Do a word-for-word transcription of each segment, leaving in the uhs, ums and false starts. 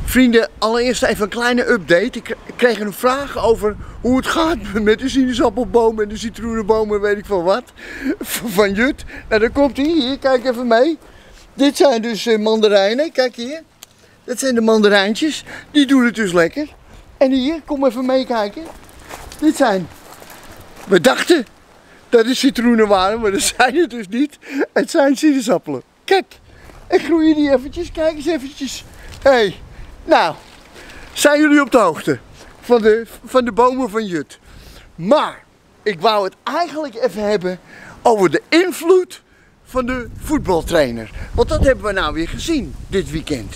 Vrienden, allereerst even een kleine update. Ik kreeg een vraag over hoe het gaat met de sinaasappelboom en de citroenenboom en weet ik veel wat. Van Jut. Nou, dan komt hij. Hier, kijk even mee. Dit zijn dus mandarijnen. Kijk hier. Dat zijn de mandarijntjes. Die doen het dus lekker. En hier, kom even meekijken. Dit zijn... We dachten dat het citroenen waren, maar dat zijn het dus niet. Het zijn sinaasappelen. Kijk. En groeien die eventjes. Kijk eens eventjes. Hé. Hey. Nou, zijn jullie op de hoogte van de, van de bomen van Jut? Maar ik wou het eigenlijk even hebben over de invloed van de voetbaltrainer. Want dat hebben we nou weer gezien dit weekend.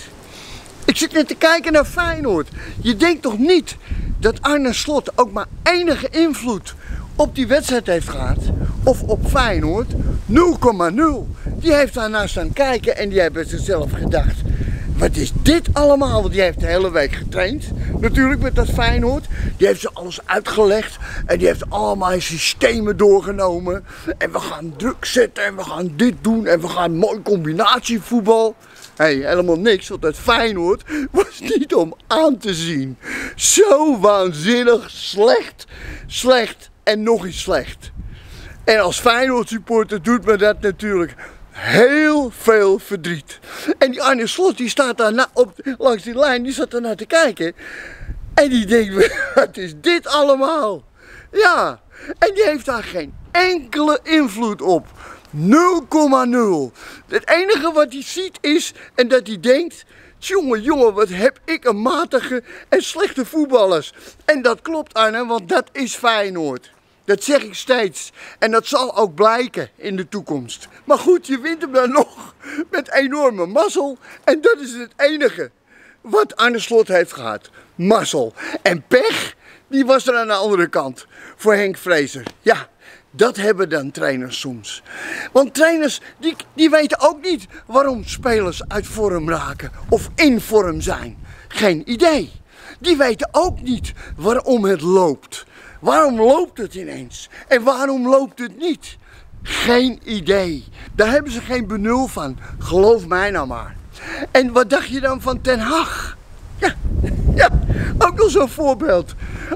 Ik zit net te kijken naar Feyenoord. Je denkt toch niet dat Arne Slot ook maar enige invloed op die wedstrijd heeft gehad? Of op Feyenoord? nul komma nul. Die heeft daarnaar staan kijken en die hebben zichzelf gedacht: wat is dit allemaal? Want die heeft de hele week getraind. Natuurlijk met dat Feyenoord. Die heeft ze alles uitgelegd. En die heeft allemaal systemen doorgenomen. En we gaan druk zetten. En we gaan dit doen. En we gaan mooi combinatievoetbal. Hé, hey, helemaal niks. Want dat Feyenoord was niet om aan te zien. Zo waanzinnig slecht. Slecht en nog eens slecht. En als Feyenoord supporter doet me dat natuurlijk heel veel verdriet. En die Arne Slot die staat daar na, op, langs die lijn, die zat daar naar te kijken. En die denkt: wat is dit allemaal? Ja, en die heeft daar geen enkele invloed op. nul komma nul. Het enige wat hij ziet is, en dat hij denkt: jongen, jongen, wat heb ik een matige en slechte voetballers. En dat klopt, Arne, want dat is Feyenoord. Dat zeg ik steeds. En dat zal ook blijken in de toekomst. Maar goed, je wint hem dan nog met enorme mazzel. En dat is het enige wat Arne Slot heeft gehad. Mazzel. En pech, die was er aan de andere kant. Voor Henk Vrezer. Ja, dat hebben dan trainers soms. Want trainers, die, die weten ook niet waarom spelers uit vorm raken. Of in vorm zijn. Geen idee. Die weten ook niet waarom het loopt. Waarom loopt het ineens? En waarom loopt het niet? Geen idee. Daar hebben ze geen benul van. Geloof mij nou maar. En wat dacht je dan van Ten Hag? Ja, ja, ook nog zo'n voorbeeld.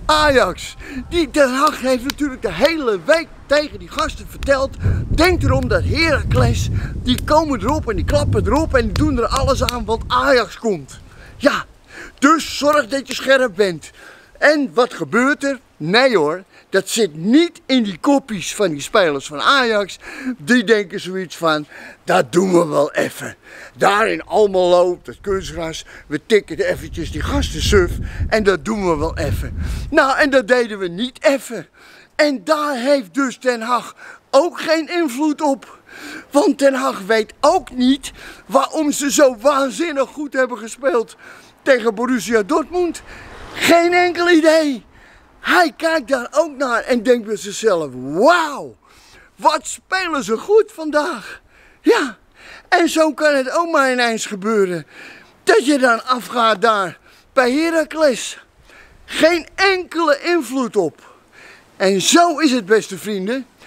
Ajax. Die Ten Hag heeft natuurlijk de hele week tegen die gasten verteld: denk erom dat Heracles, die komen erop en die klappen erop en die doen er alles aan, want Ajax komt. Ja, dus zorg dat je scherp bent. En wat gebeurt er? Nee hoor, dat zit niet in die kopjes van die spelers van Ajax. Die denken zoiets van: dat doen we wel even. Daar in Almelo, dat kunstgras, we tikken er eventjes die gasten suf en dat doen we wel even. Nou, en dat deden we niet even. En daar heeft dus Ten Hag ook geen invloed op. Want Ten Hag weet ook niet waarom ze zo waanzinnig goed hebben gespeeld tegen Borussia Dortmund. Geen enkel idee. Hij kijkt daar ook naar en denkt bij zichzelf: wauw, wat spelen ze goed vandaag. Ja, en zo kan het ook maar ineens gebeuren. Dat je dan afgaat daar bij Heracles. Geen enkele invloed op. En zo is het, beste vrienden.